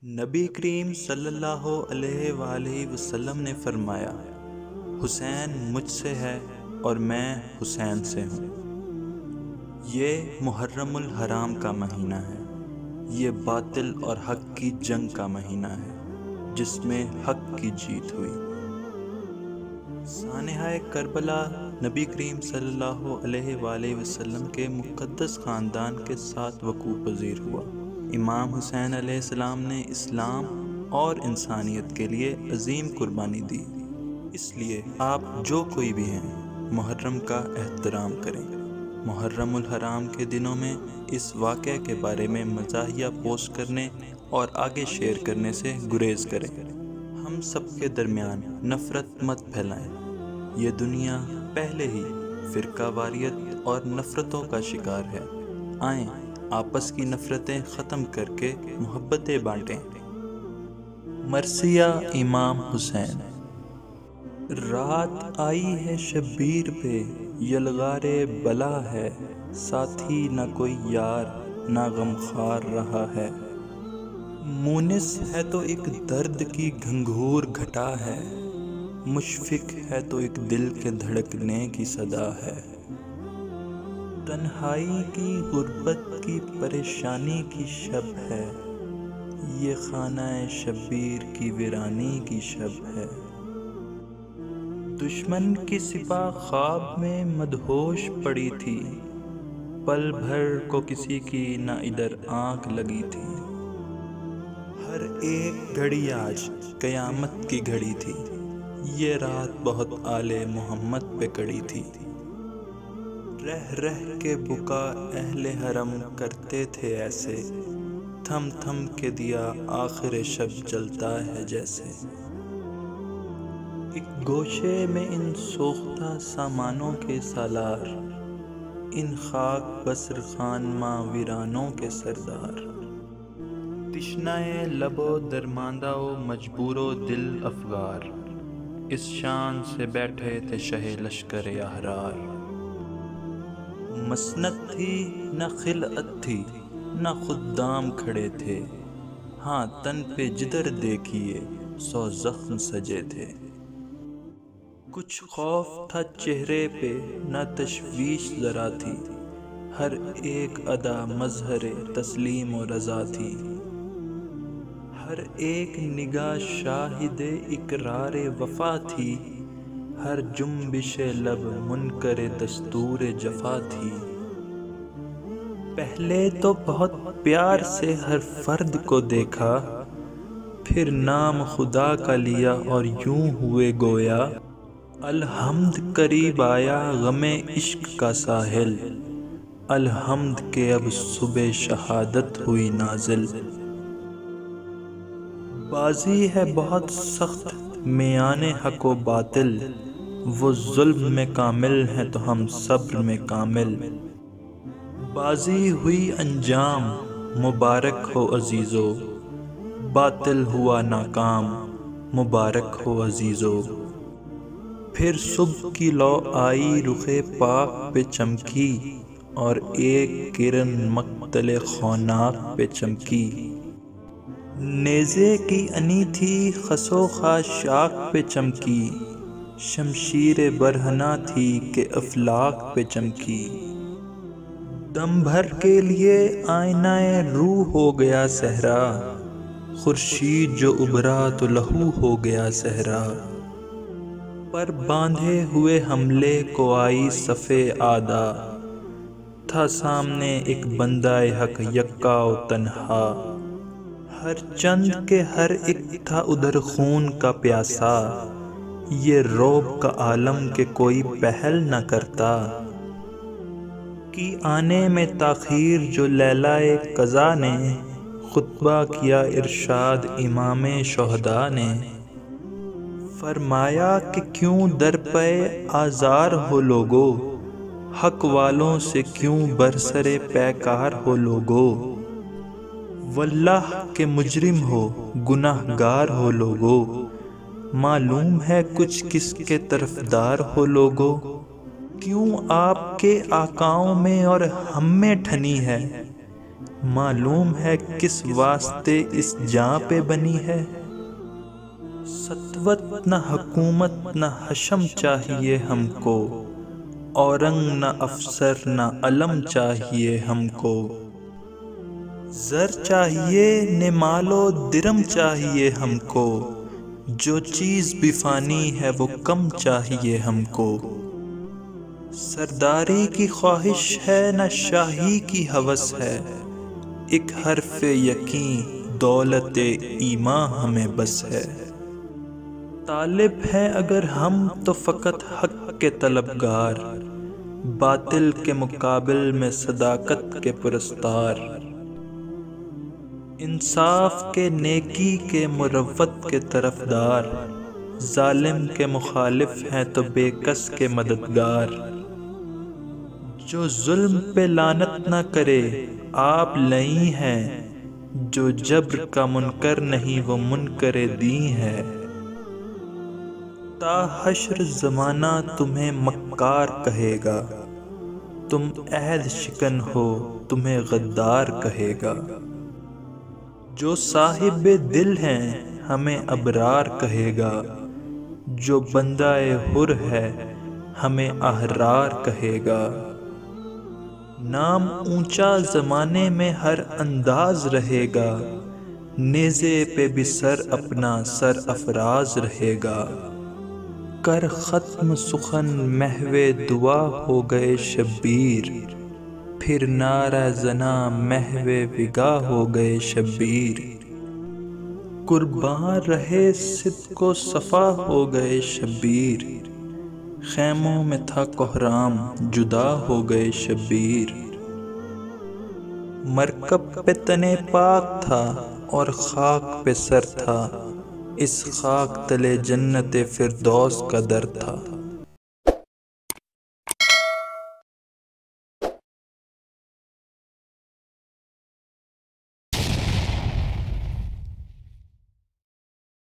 نبی کریم صلی اللہ علیہ وآلہ وسلم نے فرمایا، حسین مجھ سے ہے اور میں حسین سے ہوں۔ یہ محرم الحرام کا مہینہ ہے۔ یہ باطل اور حق کی جنگ کا مہینہ ہے جس میں حق کی جیت ہوئی۔ سانحہ کربلا نبی کریم صلی اللہ علیہ وآلہ وسلم کے مقدس خاندان کے ساتھ وقوع پذیر ہوا۔ امام حسین علیہ السلام نے اسلام اور انسانیت کے لیے عظیم قربانی دی۔ اس لیے آپ جو کوئی بھی ہیں محرم کا احترام کریں۔ محرم الحرام کے دنوں میں اس واقعے کے بارے میں مزاحیہ پوسٹ کرنے اور آگے شیئر کرنے سے گریز کریں۔ ہم سب کے درمیان نفرت مت پھیلائیں۔ یہ دنیا پہلے ہی فرقہ واریت اور نفرتوں کا شکار ہے۔ آئیں آپس کی نفرتیں ختم کر کے محبتیں بانٹیں۔ مرثیہ امام حسین۔ رات آئی ہے شبیر پہ، یلغار بلا ہے، ساتھی نہ کوئی یار نہ غمخوار رہا ہے۔ مونس ہے تو ایک درد کی گھنگھور گھٹا ہے، مشفق ہے تو ایک دل کے دھڑکنے کی صدا ہے۔ تنہائی کی غربت کی پریشانی کی شب ہے، یہ خانہ شبیر کی ویرانی کی شب ہے۔ دشمن کی سپاہ خواب میں مدہوش پڑی تھی، پل بھر کو کسی کی نہ ادھر آنکھ لگی تھی۔ ہر ایک گھڑی آج قیامت کی گھڑی تھی، یہ رات بہت آل محمد پہ کڑی تھی۔ رہ رہ کے بکا اہل حرم کرتے تھے ایسے، تھم تھم کے دیا آخر شب جلتا ہے جیسے۔ ایک گوشے میں ان سوختہ سامانوں کے سالار، ان خاک بسر خانماں ویرانوں کے سردار۔ تشنہ لب و درماندہ و مجبور و دل افگار، اس شان سے بیٹھے تھے شہ لشکر احرار۔ مسند تھی نہ خلعت تھی نہ خدام کھڑے تھے، ہاں تن پہ جدھر دیکھیے 100 زخم سجے تھے۔ کچھ خوف تھا چہرے پہ نہ تشویش ذرا تھی، ہر ایک ادا مظہر تسلیم و رضا تھی۔ ہر ایک نگاہ شاہد اقرار وفا تھی، ہر جنبش لب منکر دستور جفا تھی۔ پہلے تو بہت پیار سے ہر فرد کو دیکھا، پھر نام خدا کا لیا اور یوں ہوئے گویا۔ الحمد قریب آیا غم عشق کا ساحل، الحمد کہ اب صبح شہادت ہوئی نازل۔ بازی ہے بہت سخت میان حق و باطل، وہ ظلم میں کامل ہیں تو ہم صبر میں کامل۔ بازی ہوئی انجام مبارک ہو عزیزو، باطل ہوا ناکام مبارک ہو عزیزو۔ پھر صبح کی لو آئی رخ پاک پہ چمکی، اور ایک کرن مقتل خوناک پہ چمکی۔ نیزے کی انی تھی خس و خاشاک پہ چمکی، شمشیر برہنہ تھی کہ افلاک پہ چمکی۔ دم بھر کے لیے آئینہ روح ہو گیا صحرا، خورشید جو ابھرا تو لہو ہو گیا صحرا۔ پر باندھے ہوئے حملے کو آئی صف اعدا، تھا سامنے ایک بندہ حق یکا و تنہا۔ ہر چند کے ہر ایک تھا ادھر خون کا پیاسا، یہ رعب کا عالم کہ کوئی پہل نہ کرتا۔ کی آنے میں تاخیر جو لیلہ قضا نے، خطبہ کیا ارشاد امام شہداء نے۔ فرمایا کہ کیوں در پہ آزار ہو لوگو، حق والوں سے کیوں برسر پیکار ہو لوگو۔ واللہ کہ مجرم ہو گناہ گار ہو لوگو، معلوم ہے کچھ کس کے طرفدار ہو لوگو۔ کیوں آپ کے آقاؤں میں اور ہم میں ٹھنی ہے، معلوم ہے کس واسطے اس جاں پہ بنی ہے؟ سطوت نہ حکومت نہ حشم چاہیے ہم کو، اورنگ نہ افسر نہ علم چاہیے ہم کو، زر چاہیے نہ مال و درم چاہیے ہم کو، جو چیز بھی فانی ہے وہ کم چاہیے ہم کو، سرداری کی خواہش ہے نہ شاہی کی ہوس ہے، ایک حرف یقین دولت ایمان ہمیں بس ہے، طالب ہیں اگر ہم تو فقط حق کے طلبگار، باطل کے مقابل میں صداقت کے پرستار، انصاف کے نیکی کے مروت کے طرفدار، ظالم کے مخالف ہیں تو بے کس کے مددگار، جو ظلم پہ لعنت نہ کرے آپ لئی ہیں، جو جبر کا منکر نہیں وہ منکر دین ہے، تا حشر زمانہ تمہیں مکار کہے گا، تم عہد شکن ہو تمہیں غدار کہے گا، جو صاحب دل ہیں ہمیں ابرار کہے گا، جو بندہ حر ہے ہمیں احرار کہے گا، نام اونچا زمانے میں ہر انداز رہے گا، نیزے پہ بھی سر اپنا سر افراز رہے گا، کر ختم سخن محو دعا ہو گئے شبیر، پھر نعرہ زنا محو وگا ہو گئے شبیر، قرباں رہے صدق و صفا ہو گئے شبیر، خیموں میں تھا کوہرام جدا ہو گئے شبیر، مرکب پہ تنے پاک تھا اور خاک پہ سر تھا، اس خاک تلے جنت فردوس کا در تھا۔